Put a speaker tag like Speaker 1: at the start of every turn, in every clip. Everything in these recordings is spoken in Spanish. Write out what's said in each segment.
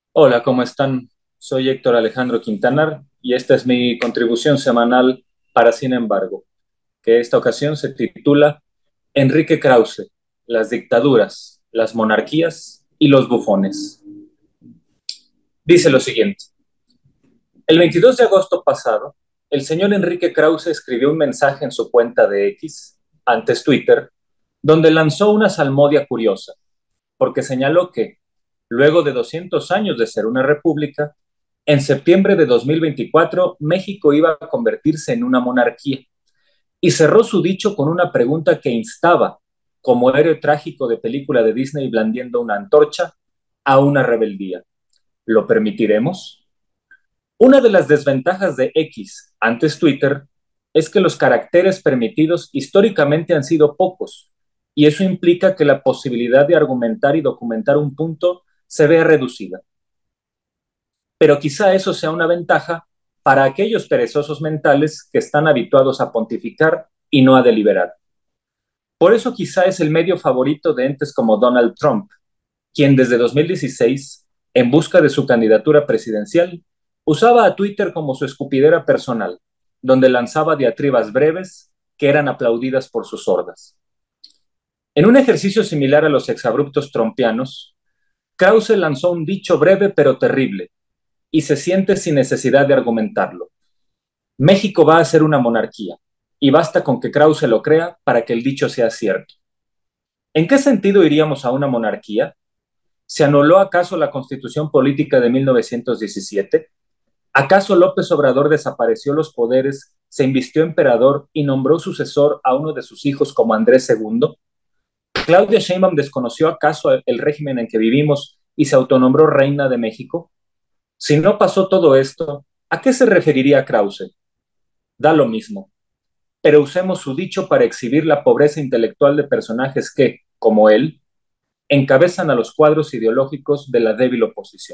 Speaker 1: Hola, ¿cómo están? Soy Héctor Alejandro Quintanar y esta es mi contribución semanal para Sin embargo, que esta ocasión se titula Enrique Krause, las dictaduras, las monarquías y los bufones. Dice lo siguiente: el 22 de agosto pasado, el señor Enrique Krause escribió un mensaje en su cuenta de X, antes Twitter, donde lanzó una salmodia curiosa, porque señaló que, luego de 200 años de ser una república, en septiembre de 2024 México iba a convertirse en una monarquía, y cerró su dicho con una pregunta que instaba, como héroe trágico de película de Disney blandiendo una antorcha, a una rebeldía. ¿Lo permitiremos? Una de las desventajas de X, antes Twitter, es que los caracteres permitidos históricamente han sido pocos, y eso implica que la posibilidad de argumentar y documentar un punto se vea reducida. Pero quizá eso sea una ventaja para aquellos perezosos mentales que están habituados a pontificar y no a deliberar. Por eso quizá es el medio favorito de entes como Donald Trump, quien desde 2016, en busca de su candidatura presidencial, usaba a Twitter como su escupidera personal, donde lanzaba diatribas breves que eran aplaudidas por sus hordas. En un ejercicio similar a los exabruptos trompianos, Krause lanzó un dicho breve pero terrible, y se siente sin necesidad de argumentarlo. México va a ser una monarquía, y basta con que Krause lo crea para que el dicho sea cierto. ¿En qué sentido iríamos a una monarquía? ¿Se anuló acaso la Constitución Política de 1917? ¿Acaso López Obrador desapareció los poderes, se invistió emperador y nombró sucesor a uno de sus hijos como Andrés II? ¿Claudia Sheinbaum desconoció acaso el régimen en que vivimos y se autonombró reina de México? Si no pasó todo esto, ¿a qué se referiría Krause? Da lo mismo, pero usemos su dicho para exhibir la pobreza intelectual de personajes que, como él, encabezan a los cuadros ideológicos de la débil oposición.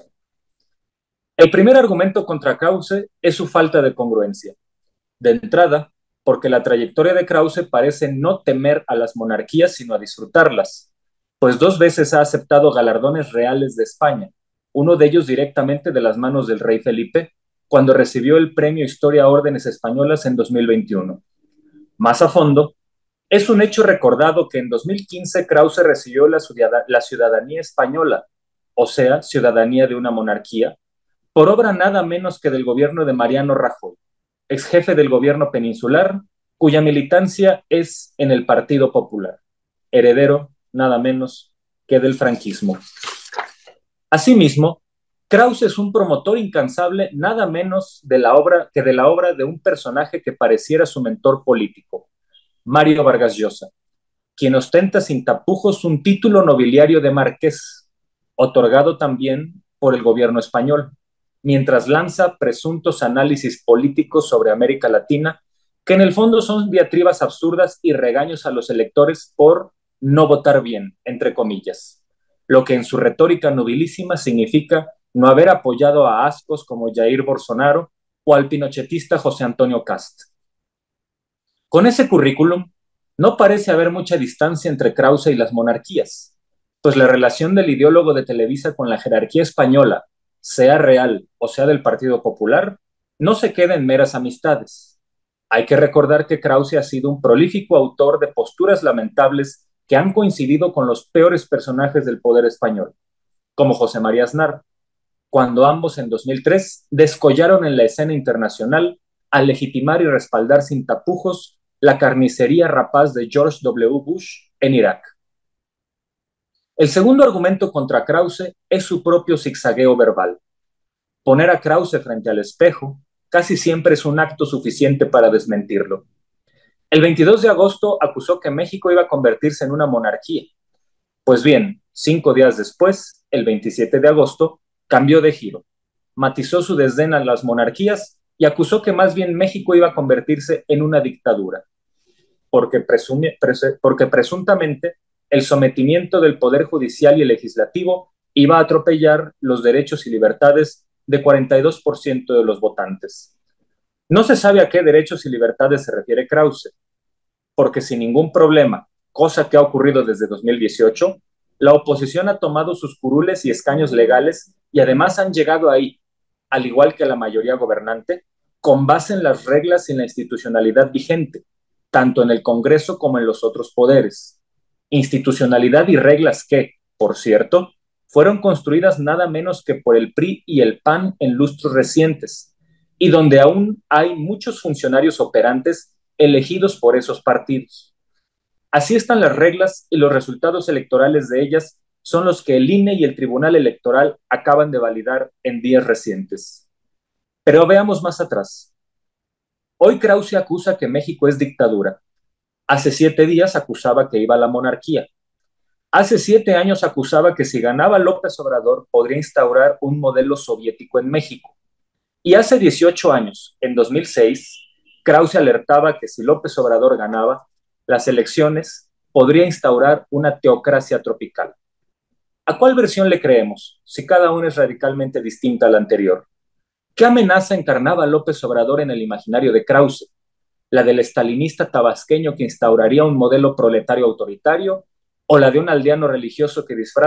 Speaker 1: El primer argumento contra Krause es su falta de congruencia. De entrada, porque la trayectoria de Krause parece no temer a las monarquías, sino a disfrutarlas, pues dos veces ha aceptado galardones reales de España, uno de ellos directamente de las manos del rey Felipe, cuando recibió el premio Historia Órdenes Españolas en 2021. Más a fondo, es un hecho recordado que en 2015 Krause recibió la ciudadanía española, o sea, ciudadanía de una monarquía, por obra nada menos que del gobierno de Mariano Rajoy, ex jefe del gobierno peninsular, cuya militancia es en el Partido Popular, heredero nada menos que del franquismo. Asimismo, Krause es un promotor incansable nada menos de la obra de un personaje que pareciera su mentor político, Mario Vargas Llosa, quien ostenta sin tapujos un título nobiliario de marqués, otorgado también por el gobierno español, mientras lanza presuntos análisis políticos sobre América Latina, que en el fondo son diatribas absurdas y regaños a los electores por no votar bien, entre comillas, lo que en su retórica nobilísima significa no haber apoyado a ascos como Jair Bolsonaro o al pinochetista José Antonio Cast. Con ese currículum, no parece haber mucha distancia entre Krause y las monarquías, pues la relación del ideólogo de Televisa con la jerarquía española, sea real o sea del Partido Popular, no se queda en meras amistades. Hay que recordar que Krause ha sido un prolífico autor de posturas lamentables que han coincidido con los peores personajes del poder español, como José María Aznar, cuando ambos en 2003 descollaron en la escena internacional al legitimar y respaldar sin tapujos la carnicería rapaz de George W. Bush en Irak. El segundo argumento contra Krause es su propio zigzagueo verbal. Poner a Krause frente al espejo casi siempre es un acto suficiente para desmentirlo. El 22 de agosto acusó que México iba a convertirse en una monarquía. Pues bien, 5 días después, el 27 de agosto, cambió de giro, matizó su desdén a las monarquías y acusó que más bien México iba a convertirse en una dictadura, porque presuntamente el sometimiento del Poder Judicial y el Legislativo iba a atropellar los derechos y libertades de 42% de los votantes. No se sabe a qué derechos y libertades se refiere Krause, porque sin ningún problema, cosa que ha ocurrido desde 2018, La oposición ha tomado sus curules y escaños legales y además han llegado ahí, al igual que la mayoría gobernante, con base en las reglas y en la institucionalidad vigente, tanto en el Congreso como en los otros poderes. Institucionalidad y reglas que, por cierto, fueron construidas nada menos que por el PRI y el PAN en lustros recientes, y donde aún hay muchos funcionarios operantes elegidos por esos partidos. Así están las reglas y los resultados electorales de ellas son los que el INE y el Tribunal Electoral acaban de validar en días recientes. Pero veamos más atrás. Hoy Krause acusa que México es dictadura. Hace 7 días acusaba que iba a la monarquía. Hace 7 años acusaba que si ganaba López Obrador podría instaurar un modelo soviético en México. Y hace 18 años, en 2006, Krause alertaba que si López Obrador ganaba las elecciones, podría instaurar una teocracia tropical. ¿A cuál versión le creemos, si cada una es radicalmente distinta a la anterior? ¿Qué amenaza encarnaba López Obrador en el imaginario de Krause? ¿La del estalinista tabasqueño que instauraría un modelo proletario autoritario? ¿O la de un aldeano religioso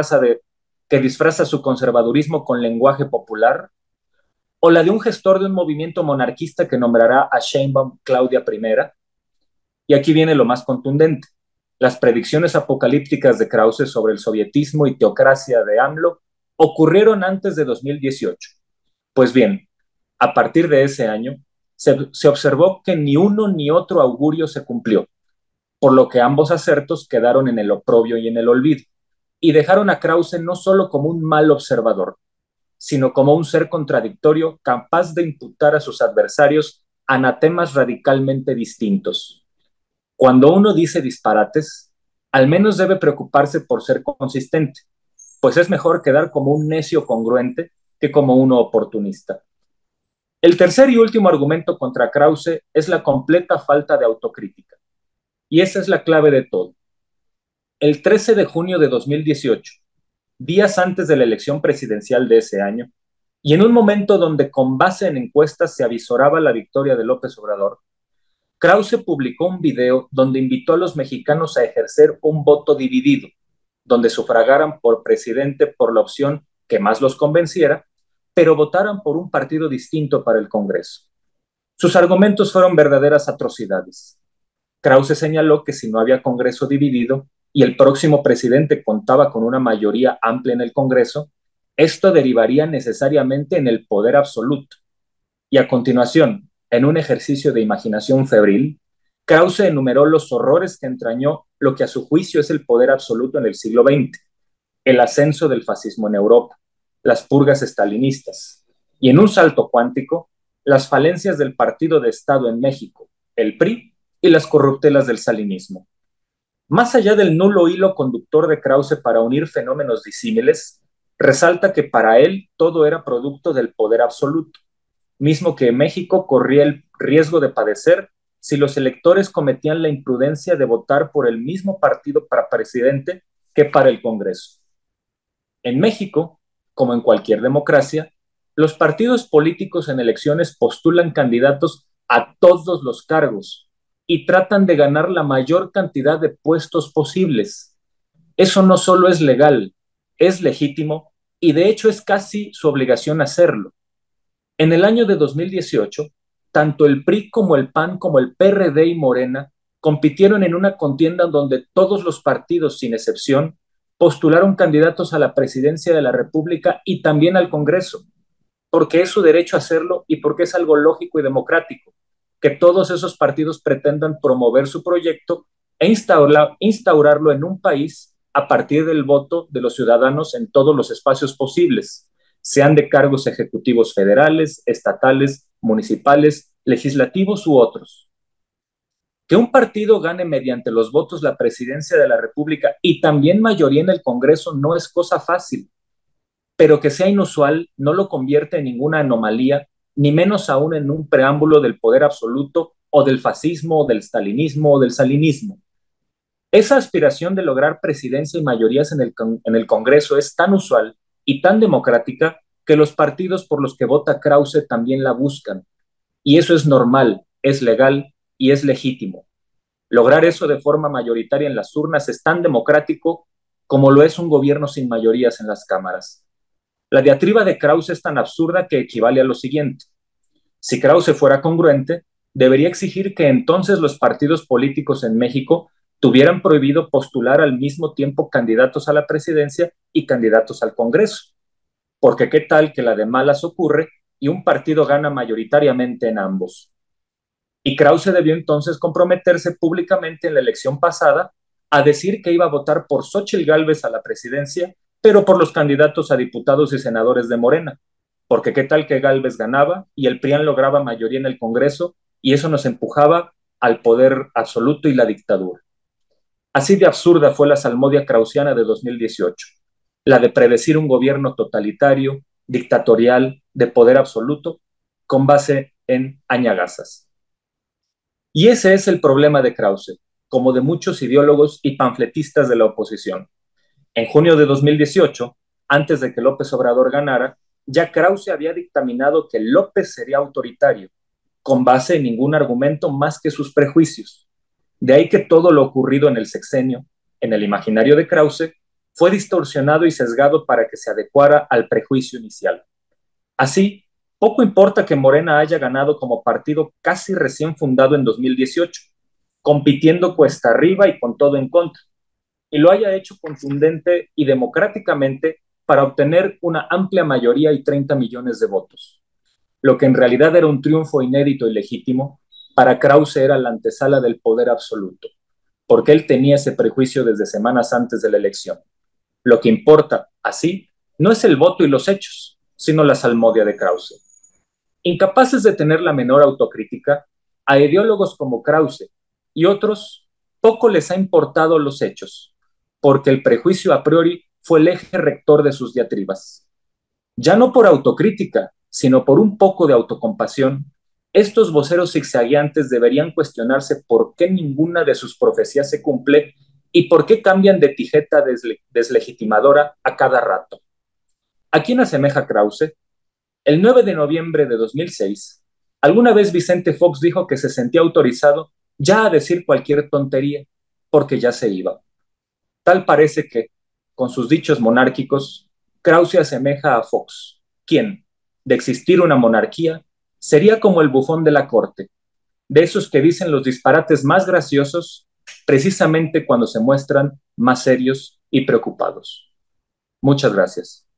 Speaker 1: que disfraza su conservadurismo con lenguaje popular? ¿O la de un gestor de un movimiento monarquista que nombrará a Sheinbaum Claudia I? Y aquí viene lo más contundente. Las predicciones apocalípticas de Krause sobre el sovietismo y teocracia de AMLO ocurrieron antes de 2018. Pues bien, a partir de ese año, se observó que ni uno ni otro augurio se cumplió, por lo que ambos acertos quedaron en el oprobio y en el olvido, y dejaron a Krause no solo como un mal observador, sino como un ser contradictorio capaz de imputar a sus adversarios anatemas radicalmente distintos. Cuando uno dice disparates, al menos debe preocuparse por ser consistente, pues es mejor quedar como un necio congruente que como uno oportunista. El tercer y último argumento contra Krause es la completa falta de autocrítica. Y esa es la clave de todo. El 13 de junio de 2018, días antes de la elección presidencial de ese año, y en un momento donde con base en encuestas se avisoraba la victoria de López Obrador, Krause publicó un video donde invitó a los mexicanos a ejercer un voto dividido, donde sufragaran por presidente por la opción que más los convenciera, pero votaran por un partido distinto para el Congreso. Sus argumentos fueron verdaderas atrocidades. Krause señaló que si no había Congreso dividido y el próximo presidente contaba con una mayoría amplia en el Congreso, esto derivaría necesariamente en el poder absoluto. Y a continuación, en un ejercicio de imaginación febril, Krause enumeró los horrores que entrañó lo que a su juicio es el poder absoluto en el siglo XX, el ascenso del fascismo en Europa, las purgas estalinistas, y en un salto cuántico, las falencias del partido de Estado en México, el PRI, y las corruptelas del salinismo. Más allá del nulo hilo conductor de Krause para unir fenómenos disímiles, resalta que para él todo era producto del poder absoluto, mismo que México corría el riesgo de padecer si los electores cometían la imprudencia de votar por el mismo partido para presidente que para el Congreso. En México, como en cualquier democracia, los partidos políticos en elecciones postulan candidatos a todos los cargos y tratan de ganar la mayor cantidad de puestos posibles. Eso no solo es legal, es legítimo y de hecho es casi su obligación hacerlo. En el año de 2018, tanto el PRI como el PAN como el PRD y Morena compitieron en una contienda donde todos los partidos, sin excepción, postularon candidatos a la presidencia de la República y también al Congreso, porque es su derecho hacerlo y porque es algo lógico y democrático, que todos esos partidos pretendan promover su proyecto e instaurarlo en un país a partir del voto de los ciudadanos en todos los espacios posibles, sean de cargos ejecutivos federales, estatales, municipales, legislativos u otros. Que un partido gane mediante los votos la presidencia de la República y también mayoría en el Congreso no es cosa fácil, pero que sea inusual no lo convierte en ninguna anomalía, ni menos aún en un preámbulo del poder absoluto o del fascismo o del stalinismo o del salinismo. Esa aspiración de lograr presidencia y mayorías en el Congreso es tan usual y tan democrática que los partidos por los que vota Krause también la buscan. Y eso es normal, es legal y es legítimo. Lograr eso de forma mayoritaria en las urnas es tan democrático como lo es un gobierno sin mayorías en las cámaras. La diatriba de Krause es tan absurda que equivale a lo siguiente. Si Krause fuera congruente, debería exigir que entonces los partidos políticos en México tuvieran prohibido postular al mismo tiempo candidatos a la presidencia y candidatos al Congreso. Porque qué tal que la de malas ocurre y un partido gana mayoritariamente en ambos. Y Krause debió entonces comprometerse públicamente en la elección pasada a decir que iba a votar por Xóchitl Gálvez a la presidencia, pero por los candidatos a diputados y senadores de Morena. Porque qué tal que Gálvez ganaba y el PRIAN lograba mayoría en el Congreso y eso nos empujaba al poder absoluto y la dictadura. Así de absurda fue la salmodia krausiana de 2018, la de predecir un gobierno totalitario, dictatorial, de poder absoluto, con base en añagazas. Y ese es el problema de Krause, como de muchos ideólogos y panfletistas de la oposición. En junio de 2018, antes de que López Obrador ganara, ya Krause había dictaminado que López sería autoritario, con base en ningún argumento más que sus prejuicios. De ahí que todo lo ocurrido en el sexenio, en el imaginario de Krause, fue distorsionado y sesgado para que se adecuara al prejuicio inicial. Así, poco importa que Morena haya ganado como partido casi recién fundado en 2018, compitiendo cuesta arriba y con todo en contra, y lo haya hecho contundente y democráticamente para obtener una amplia mayoría y 30 millones de votos. Lo que en realidad era un triunfo inédito y legítimo, para Krause era la antesala del poder absoluto, porque él tenía ese prejuicio desde semanas antes de la elección. Lo que importa, así, no es el voto y los hechos, sino la salmodia de Krause. Incapaces de tener la menor autocrítica, a ideólogos como Krause y otros poco les ha importado los hechos, porque el prejuicio a priori fue el eje rector de sus diatribas. Ya no por autocrítica, sino por un poco de autocompasión, estos voceros zigzagueantes deberían cuestionarse por qué ninguna de sus profecías se cumple y por qué cambian de etiqueta deslegitimadora a cada rato. ¿A quién asemeja Krause? El 9 de noviembre de 2006, alguna vez Vicente Fox dijo que se sentía autorizado ya a decir cualquier tontería, porque ya se iba. Tal parece que, con sus dichos monárquicos, Krause asemeja a Fox, quien, de existir una monarquía, sería como el bufón de la corte, de esos que dicen los disparates más graciosos precisamente cuando se muestran más serios y preocupados. Muchas gracias.